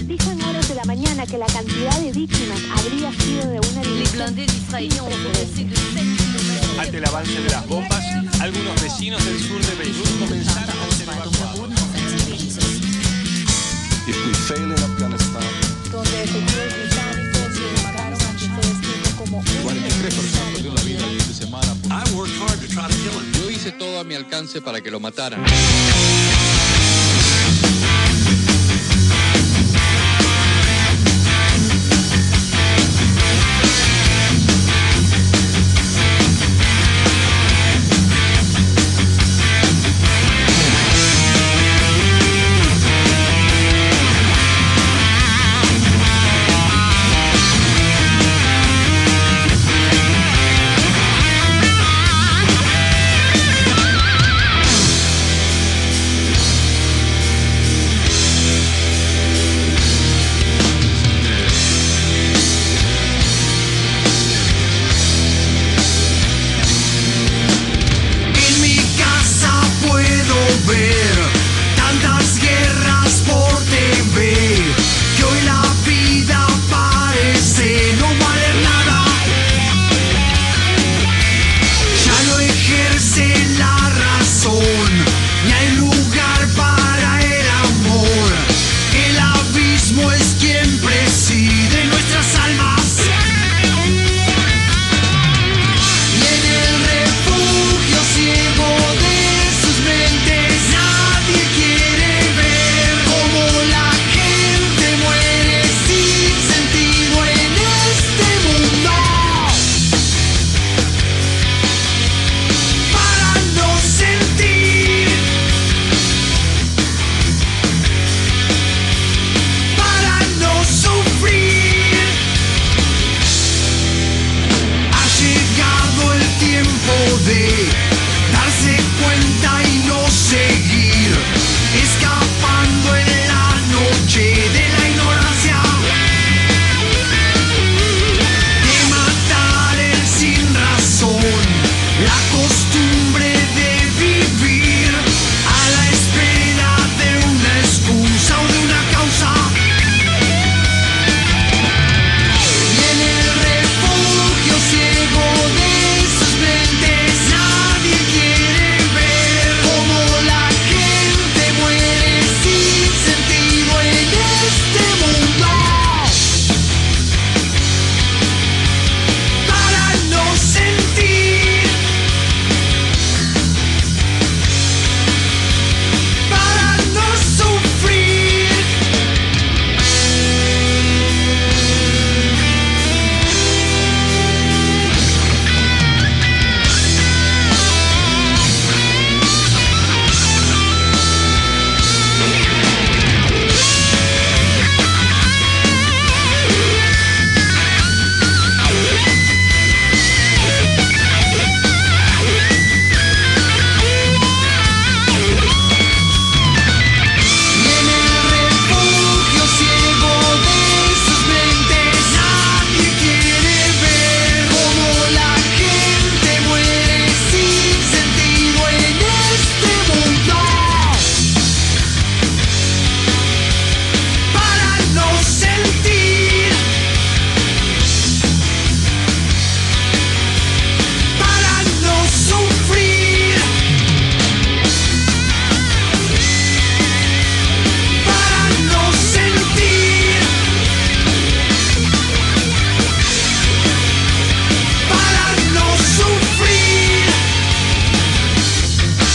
dijo en horas de la mañana que la cantidad de víctimas habría sido de una dimensión Ante el avance de las bombas, algunos vecinos del sur de Beirut comenzaron a ser evacuados. If we fail in Afghanistan, donde efectivos británicos mataron a quien fue descrito como 43 personas perdieron la vida el fin de semana. I worked hard to try to kill him. Yo hice todo a mi alcance para que lo mataran.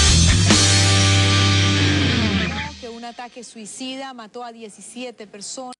que un ataque suicida mató a 17 personas.